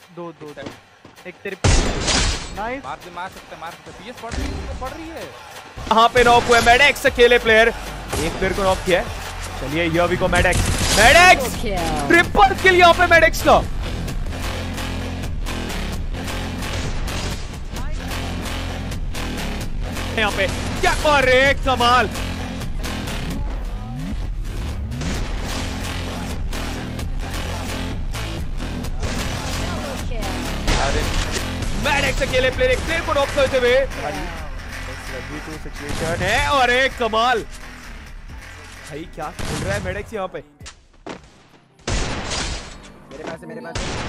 दो एक तेरे नाइस मार सकते पीएस पड़ रही है। यहाँ पे नॉक हुआ मैडेक्स, अकेले प्लेयर, एक प्लेयर को नॉक किया है। चलिए ये अभी को मैडेक्स ट्रिपल किल यहाँ पे मैडेक्स का। यहाँ पे क्या कर रहे कमाल। मैडेक्स अकेले प्लेयर, एक प्लेयर को नॉक करते हुए सिचुएशन है। और एक कमाल भाई क्या खेल रहा है मैडेक्स यहाँ पे। मेरे पास